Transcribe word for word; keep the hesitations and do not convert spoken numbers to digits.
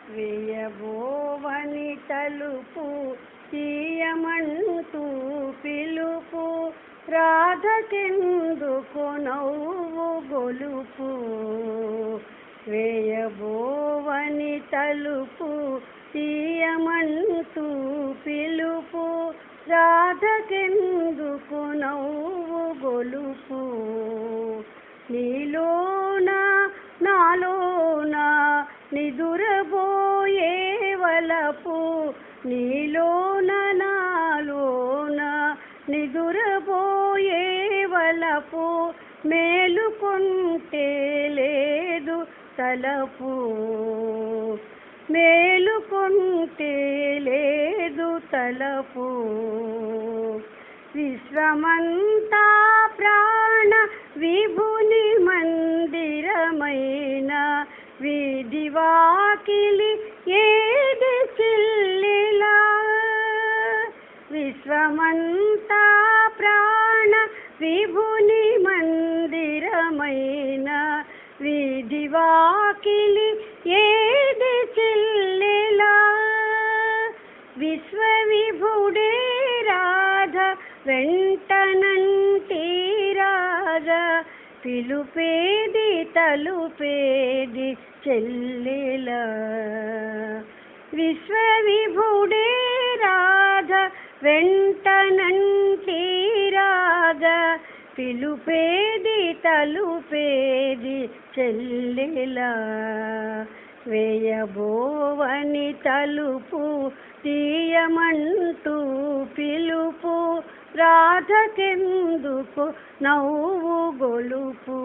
వేయబోవని తలుపు తీయమంటూ పిలుపు రాధకెందుకు నవ్వు గొలుపు వేయబోవని తలుపు తీయమంటూ పిలుపు రాధకెందుకు నవ్వు గొలుపు నీలోన నాలోన నిదురబోయే వలపు నీలోన నాలోన నిదురబోయే వలపు మేలుకొంటే లేదు తలపు మేలుకొంటే లేదు తలపు విశ్వమంతా ప్రాణ విభుని మందిరమైన వీధివాకిలి ఏది చిల్లిలా విశ్వమంతా ప్రాణ విభుని మందిరమైన వీధివాకిలి ఏది చిల్లిలా విశ్వవిభుడే రాధ వెంటనంటి రాధ పిలుపేది తలుపేది చెల్లెలా విశ్వవిభుడే రాధ వెంటనంటి రాధ పిలుపేది తలుపేది చెల్లెలా వేయబోవని తలుపు తీయమంటూ పిలుపు రాధకెందుకు నవ్వు గొలుపు